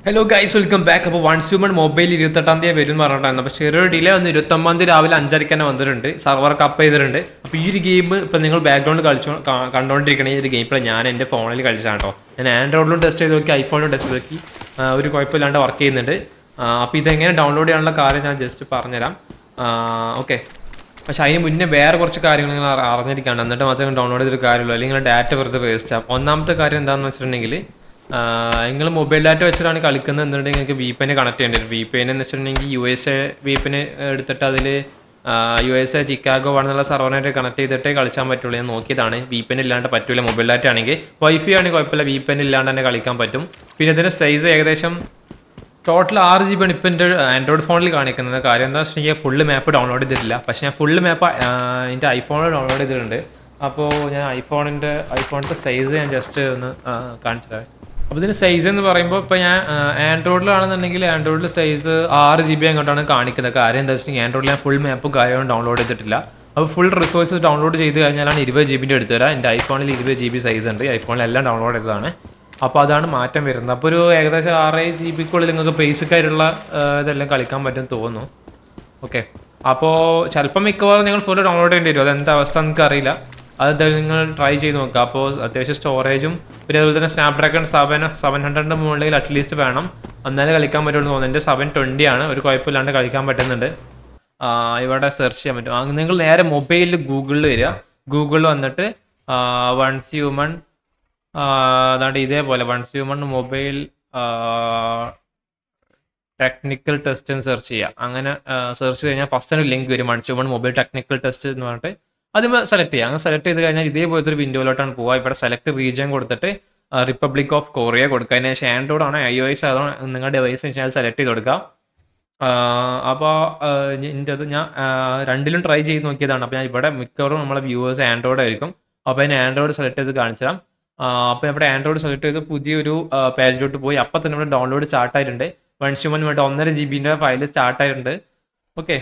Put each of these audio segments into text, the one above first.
Hello guys welcome back. അപ്പോൾ Once Human mobile 28-ാം തീയതി വരും എന്ന് പറഞ്ഞിട്ടായിരുന്നു. അപ്പോൾ ചെറിയൊരു ഡിലേ വന്ന് 29-ാം തീയതി രാവിലെ 5:30 തന്നെ വന്നിട്ടുണ്ട്. സർവർക്ക് അപ്പ് ചെയ്തിട്ടുണ്ട്. അപ്പോൾ ഈ ഒരു ഗെയിം ഇപ്പോൾ നിങ്ങൾ ബാക്ക്ഗ്രൗണ്ട് കണ്ടുകൊണ്ടിരിക്കണ ഈ ഒരു ഗെയിം ഇപ്പോൾ ഞാൻ എൻ്റെ ഫോണിൽ കളിച്ചാണ് കേട്ടോ. ഞാൻ ആൻഡ്രോയിഡിലും ടെസ്റ്റ് ചെയ്ത് നോക്കി, ഐഫോണിലും ടെസ്റ്റ് ചെയ്ത് നോക്കി, ഒരു കുഴപ്പമില്ലാണ്ട് വർക്ക് ചെയ്യുന്നുണ്ട്. അപ്പോൾ ഇതെങ്ങനെ ഡൗൺലോഡ് ചെയ്യാനുള്ള കാര്യം ഞാൻ ജസ്റ്റ് പറഞ്ഞുതരാം. ഓക്കെ, പക്ഷേ അതിന് മുന്നേ വേറെ കുറച്ച് കാര്യങ്ങൾ നിങ്ങൾ അറിഞ്ഞിരിക്കുകയാണ്. എന്നിട്ട് മാത്രമേ ഡൗൺലോഡ് ചെയ്തൊരു കാര്യമുള്ളൂ, അല്ലെങ്കിൽ ഡാറ്റ വെറുതെ വേസ്റ്റ് ആകും. ഒന്നാമത്തെ കാര്യം എന്താണെന്ന് വെച്ചിട്ടുണ്ടെങ്കിൽ, നിങ്ങൾ മൊബൈൽ ഡാറ്റ വെച്ചിട്ടാണ് കളിക്കുന്നത് എന്നുണ്ടെങ്കിൽ നിങ്ങൾക്ക് VPN കണക്ട് ചെയ്യേണ്ടി വരും. VPN എന്ന് വെച്ചിട്ടുണ്ടെങ്കിൽ USA VPN എടുത്തിട്ട് അതിൽ USA ചിക്കാഗോ ആണെന്നുള്ള സർവറിനായിട്ട് കണക്ട് ചെയ്തിട്ടേ കളിക്കാൻ പറ്റുള്ളൂ. ഞാൻ നോക്കിയതാണ്, VPN ഇല്ലാണ്ട് പറ്റില്ല. മൊബൈൽ ഡാറ്റ ആണെങ്കിൽ വൈഫൈ ആണെങ്കിൽ കുഴപ്പമില്ല, VPN ഇല്ലാണ്ട് തന്നെ കളിക്കാൻ പറ്റും. പിന്നെ ഇതിൻ്റെ സൈസ് ഏകദേശം ടോട്ടൽ 6 GB ആണ് ഇപ്പോൾ എൻ്റെ ആൻഡ്രോയിഡ് ഫോണിൽ കാണിക്കുന്നത്. കാര്യം എന്താ വെച്ചിട്ടുണ്ടെങ്കിൽ ഫുള്ള് മാപ്പ് ഡൗൺലോഡ് ചെയ്തിട്ടില്ല. പക്ഷേ ഞാൻ ഫുള്ള് മാപ്പ് എൻ്റെ ഐഫോണിൽ ഡൗൺലോഡ് ചെയ്തിട്ടുണ്ട്. അപ്പോൾ ഞാൻ ഐഫോണിൻ്റെ സൈസ് ഞാൻ ജസ്റ്റ് ഒന്ന് കാണിച്ചു തരാം. അപ്പോൾ ഇതിന് സൈസ് എന്ന് പറയുമ്പോൾ ഇപ്പോൾ ഞാൻ ആൻഡ്രോയിഡിലാണെന്നുണ്ടെങ്കിൽ ആൻഡ്രോയിഡിൽ സൈസ് 6 GB അങ്ങോട്ടാണ് കാണിക്കുന്നത്. കാര്യം എന്താ വെച്ചിട്ടുണ്ടെങ്കിൽ ആൻഡ്രോയിഡിൽ ഞാൻ ഫുൾ മാപ്പും കാര്യങ്ങളും ഡൗൺലോഡ് ചെയ്തിട്ടില്ല. അപ്പോൾ ഫുൾ റിസോഴ്സസ് ഡൗൺലോഡ് ചെയ്ത് കഴിഞ്ഞാലാണ് 20 GB എടുത്തു തരാം. എൻ്റെ ഐഫോണിൽ 20 GB സൈസ് ഉണ്ട്, ഐഫോണിലെല്ലാം ഡൗൺലോഡ് ചെയ്തതാണ്. അപ്പോൾ അതാണ് മാറ്റം വരുന്നത്. അപ്പോൾ ഒരു ഏകദേശം 6 GB നിങ്ങൾക്ക് ബേസിക് ആയിട്ടുള്ള ഇതെല്ലാം കളിക്കാൻ പറ്റും തോന്നുന്നു. ഓക്കെ, അപ്പോൾ ചിലപ്പോൾ മിക്കവാറും നിങ്ങൾ ഫുൾ ഡൗൺലോഡ് ചെയ്യേണ്ടി വരും. അതെന്താ അവസ്ഥ എനിക്കറിയില്ല, അതെന്തായാലും നിങ്ങൾ ട്രൈ ചെയ്ത് നോക്കുക. അപ്പോൾ അത്യാവശ്യം സ്റ്റോറേജും പിന്നെ അതുപോലെ തന്നെ സ്നാപ്ഡ്രാഗൺ 700 മുകളിൽ അറ്റ്ലീസ്റ്റ് വേണം, എന്നാലേ കളിക്കാൻ പറ്റുള്ളൂ തോന്നുന്നു. എൻ്റെ 720 ആണ്, ഒരു കുഴപ്പമില്ലാണ്ട് കളിക്കാൻ പറ്റുന്നുണ്ട്. ഇവിടെ സെർച്ച് ചെയ്യാൻ പറ്റും. നിങ്ങൾ നേരെ മൊബൈലിൽ ഗൂഗിളിൽ വരിക. ഗൂഗിളിൽ വന്നിട്ട് വൺസ് ഹ്യൂമൺ അതാണ്ട് ഇതേപോലെ Once Human mobile technical test എന്ന് സെർച്ച് ചെയ്യുക. അങ്ങനെ സെർച്ച് ചെയ്ത് കഴിഞ്ഞാൽ ഫസ്റ്റ് ഒരു ലിങ്ക് വരും, Once Human mobile technical test എന്ന് പറഞ്ഞിട്ട്. അത് സെലക്ട് ചെയ്യുക. അങ്ങനെ സെലക്ട് ചെയ്ത് കഴിഞ്ഞാൽ ഇതേപോലത്തെ ഒരു വിൻഡോയിലോട്ടാണ് പോവുക. ഇവിടെ സെലക്ട് റീജിയൻ കൊടുത്തിട്ട് റിപ്പബ്ലിക് ഓഫ് കൊറിയ കൊടുക്കുക. അതിന് ശേഷം ആൻഡ്രോയിഡ് ആണോ iOS ആണോ നിങ്ങളുടെ ഡിവൈസ് വെച്ചാൽ അത് സെലക്ട് ചെയ്ത് കൊടുക്കുക. അപ്പോൾ ഞാൻ രണ്ടിലും ട്രൈ ചെയ്ത് നോക്കിയതാണ്. അപ്പോൾ ഞാൻ ഇവിടെ മിക്കവാറും നമ്മളെ വ്യൂവേഴ്സ് ആൻഡ്രോയിഡ് ആയിരിക്കും. അപ്പോൾ അതിന് ആൻഡ്രോയിഡ് സെലക്ട് ചെയ്ത് കാണിച്ചു തരാം. അപ്പോൾ ഇവിടെ ആൻഡ്രോയിഡ് സെലക്ട് ചെയ്ത് പുതിയൊരു പേജിലോട്ട് പോയി. അപ്പോൾ തന്നെ ഇവിടെ ഡൗൺലോഡ് സ്റ്റാർട്ടായിട്ടുണ്ട്. വൺസ് ഹ്യൂമൻ വേണ്ടി 1.5 GB ഫയൽ സ്റ്റാർട്ടായിട്ടുണ്ട്. ഓക്കെ,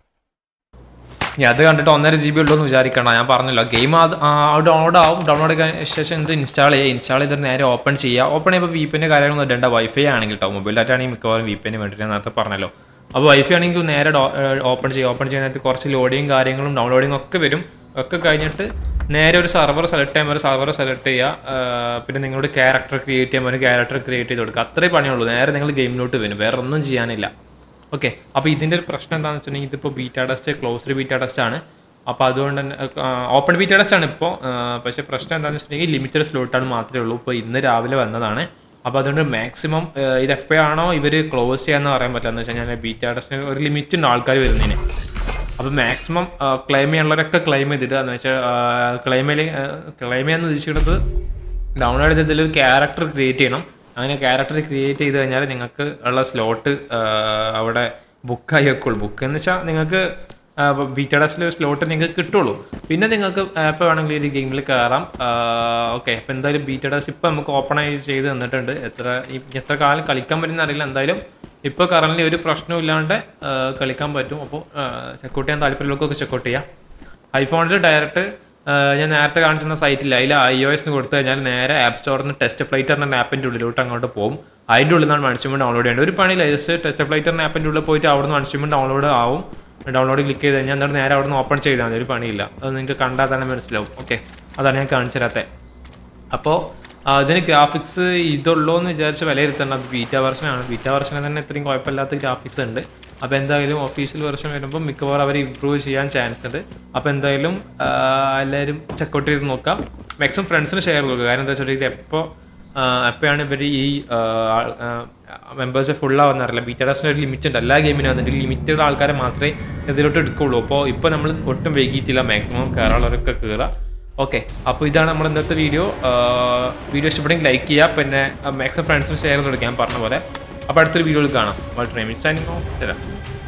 ഇനി അത് കണ്ടിട്ട് 1.5 GB ഉള്ളൂ എന്ന് വിചാരിക്കണം. ഞാൻ പറഞ്ഞല്ലോ, ഗെയിം ഡൗൺലോഡ് ആവും. ഡൗൺലോഡ് ചെയ്യാൻ ശേഷം എന്ത് ഇൻസ്റ്റാൾ ചെയ്തിട്ട് നേരെ ഓപ്പൺ ചെയ്യുക. ഓപ്പൺ ചെയ്യുമ്പോൾ VPN കാര്യങ്ങളൊന്നും ഇടേണ്ട. വൈഫൈ ആണെങ്കിൽ കേട്ടോ, മൊബൈൽ ഡാറ്റ ആണെങ്കിൽ മിക്കവാറും VPN വേണ്ടിയിട്ട് നേരത്തെ പറഞ്ഞല്ലോ. അപ്പോൾ വൈഫൈ ആണെങ്കിൽ നേരെ ഓപ്പൺ ചെയ്യുന്നതിനകത്ത് കുറച്ച് ലോഡിങ് കാര്യങ്ങളും ഡൗൺലോഡിങ് ഒക്കെ വരും. ഒക്കെ കഴിഞ്ഞിട്ട് നേരെ ഒരു സർവർ സെലക്ട് ചെയ്യുമ്പോൾ ഒരു സർവർ സെലക്ട് ചെയ്യുക. പിന്നെ നിങ്ങളുടെ ക്യാരക്ടർ ക്രിയേറ്റ് ചെയ്യുമ്പോൾ ഒരു ക്യാരക്ടർ ക്രിയേറ്റ് ചെയ്ത് കൊടുക്കുക. അത്രേ പണിയുള്ളൂ. നേരെ നിങ്ങൾ ഗെയിമിലോട്ട് വരും, വേറെ ഒന്നും ചെയ്യാനില്ല. ഓക്കെ, അപ്പോൾ ഇതിൻ്റെ ഒരു പ്രശ്നം എന്താണെന്ന് വെച്ചിട്ടുണ്ടെങ്കിൽ ഇതിപ്പോൾ beta test, closed beta test ആണ്. അപ്പോൾ അതുകൊണ്ട് തന്നെ ഓപ്പൺ ബീറ്റാ ടെസ്റ്റ് ആണ് ഇപ്പോൾ. പക്ഷേ പ്രശ്നം എന്താണെന്ന് വെച്ചിട്ടുണ്ടെങ്കിൽ ലിമിറ്റഡ് സ്ലോട്ടാണ് മാത്രമേ ഉള്ളൂ. ഇപ്പോൾ ഇന്ന് രാവിലെ വന്നതാണ്. അപ്പോൾ അതുകൊണ്ട് മാക്സിമം ഇതെപ്പോഴാണോ ഇവർ ക്ലോസ് ചെയ്യാമെന്ന് പറയാൻ പറ്റുക. എന്ന് വെച്ച് കഴിഞ്ഞാൽ ബീറ്റാ ടെസ്റ്റിന് ഒരു ലിമിറ്റ് ഉണ്ട് ആൾക്കാർ വരുന്നതിന്. അപ്പോൾ മാക്സിമം ക്ലെയിം ചെയ്യാനുള്ളവരൊക്കെ ക്ലെയിം ചെയ്തിട്ട് എന്ന് വെച്ചാൽ ക്ലെയിം ചെയ്യാന്ന് ഉദ്ദേശിക്കുന്നത് ഡൗൺലോഡ് ചെയ്തതിൽ ഒരു ക്യാരക്ടർ ക്രിയേറ്റ് ചെയ്യണം. അങ്ങനെ ക്യാരക്ടർ ക്രിയേറ്റ് ചെയ്ത് കഴിഞ്ഞാൽ നിങ്ങൾക്ക് ഉള്ള സ്ലോട്ട് അവിടെ ബുക്കായി വെക്കുള്ളൂ. ബുക്ക് എന്ന് വെച്ചാൽ നിങ്ങൾക്ക് ബീറ്റാ ടെസ്റ്റിൽ സ്ലോട്ട് നിങ്ങൾക്ക് കിട്ടുള്ളൂ. പിന്നെ നിങ്ങൾക്ക് എപ്പോൾ വേണമെങ്കിലും ഒരു ഗെയിമിൽ കയറാം. ഓക്കെ, അപ്പോൾ എന്തായാലും ബീറ്റാ ടെസ്റ്റ് ഇപ്പോൾ നമുക്ക് ഓപ്പൺ ആയി ചെയ്ത് തന്നിട്ടുണ്ട്. എത്ര കാലം കളിക്കാൻ പറ്റുന്ന അറിയില്ല. എന്തായാലും ഇപ്പോൾ കറൻറ്റ്ലി ഒരു പ്രശ്നവും ഇല്ലാണ്ട് കളിക്കാൻ പറ്റും. അപ്പോൾ ചെക്കൗട്ട് ചെയ്യാൻ താല്പര്യമുള്ളവർക്കൊക്കെ ചെക്കൗട്ട് ചെയ്യാം. ഐഫോണിൽ ഡയറക്റ്റ് ഞാൻ നേരത്തെ കാണിച്ചിരുന്ന സൈറ്റിൽ അതിൽ iOS കൊടുത്തു കഴിഞ്ഞാൽ നേരെ ആപ്പ് സ്റ്റോറിൽ നിന്ന് ടെസ്റ്റ് ഫ്ലൈറ്റർ എന്ന ആപ്പിൻ്റെ ഉള്ളിലോട്ട് അങ്ങോട്ട് പോകും. അതിൻ്റെ ഉള്ളിൽ നിന്നാണ് വൺസ് ഹ്യൂമൻ ഡൗൺലോഡ് ചെയ്യേണ്ടത്. ഒരു പണിയില്ല, ജസ്റ്റ് ടെസ്റ്റ് ഫ്ലൈറ്റർ എന്ന ആപ്പിൻ്റെ ഉള്ളിൽ പോയിട്ട് അവിടെ നിന്ന് വൺസ് ഹ്യൂമൻ ഡൗൺലോഡ് ആവും. ഡൗൺലോഡ് ക്ലിക്ക് ചെയ്ത് കഴിഞ്ഞാൽ എന്നിട്ട് നേരെ അവിടെ നിന്ന് ഓപ്പൺ ചെയ്താൽ മതി. ഒരു പണിയില്ല, അത് നിങ്ങൾക്ക് കണ്ടാൽ തന്നെ മനസ്സിലാവും. ഓക്കെ, അതാണ് ഞാൻ കാണിച്ചു തരാത്തത്. അപ്പോൾ ഇതിന് ഗ്രാഫിക്സ് ഇതുള്ളൂ എന്ന് വിചാരിച്ച് വിലയിരുത്തേണ്ട. അത് ബീറ്റാ വെർഷനാണ്. ബീറ്റാ വെർഷനിൽ തന്നെ ഇത്രയും കുഴപ്പമില്ലാത്ത ഗ്രാഫിക്സ് ഉണ്ട്. അപ്പോൾ എന്തായാലും ഒഫീഷ്യൽ വെർഷൻ വരുമ്പോൾ മിക്കവാറും അവർ ഇമ്പ്രൂവ് ചെയ്യാൻ ചാൻസ് ഉണ്ട്. അപ്പോൾ എന്തായാലും എല്ലാവരും ചെക്കൗട്ട് ചെയ്ത് നോക്കാം. മാക്സിമം ഫ്രണ്ട്സിന് ഷെയർ കൊടുക്കുക. കാരണം എന്താ വെച്ചാൽ ഇത് എപ്പോഴാണ് ഇവർ ഈ മെമ്പേഴ്സ് ഫുള്ളാവുന്നറിയില്ല. ബീറ്റാ ടെസ്റ്റിന് ഒരു ലിമിറ്റ് ഉണ്ട്. എല്ലാ ഗെയിമിനും അതിൻ്റെ ലിമിറ്റഡ് ആൾക്കാരെ മാത്രമേ ഇതിലോട്ട് എടുക്കുകയുള്ളൂ. അപ്പോൾ ഇപ്പോൾ നമ്മൾ ഒട്ടും വൈകിയിട്ടില്ല, മാക്സിമം കയറാനുള്ളവരൊക്കെ കയറുക. ഓക്കെ, അപ്പോൾ ഇതാണ് നമ്മൾ ഇന്നത്തെ വീഡിയോ. ഇഷ്ടപ്പെടുമെങ്കിൽ ലൈക്ക് ചെയ്യുക, പിന്നെ മാക്സിമം ഫ്രണ്ട്സിന് ഷെയർ ചെയ്ത് കൊടുക്കുക ഞാൻ പറഞ്ഞ പോലെ. അപ്പോൾ അടുത്തൊരു വീഡിയോയിൽ കാണാം. വളരെ സൈനിങ് ഓഫ്.